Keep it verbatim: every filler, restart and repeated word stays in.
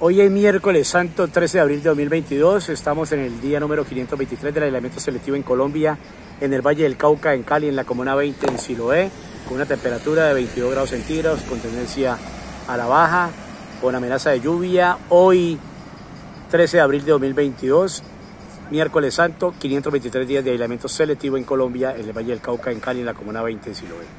Hoy es miércoles santo, trece de abril de dos mil veintidós. Estamos en el día número quinientos veintitrés del aislamiento selectivo en Colombia, en el Valle del Cauca, en Cali, en la Comuna veinte, en Siloé, con una temperatura de veintidós grados centígrados, con tendencia a la baja, con amenaza de lluvia. Hoy, trece de abril de dos mil veintidós, miércoles santo, quinientos veintitrés días de aislamiento selectivo en Colombia, en el Valle del Cauca, en Cali, en la Comuna veinte, en Siloé.